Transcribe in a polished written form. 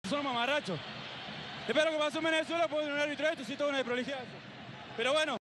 Son mamarrachos. Espero que pasó en Venezuela, porque un árbitro esto sí todo una desprolijidad. Pero bueno.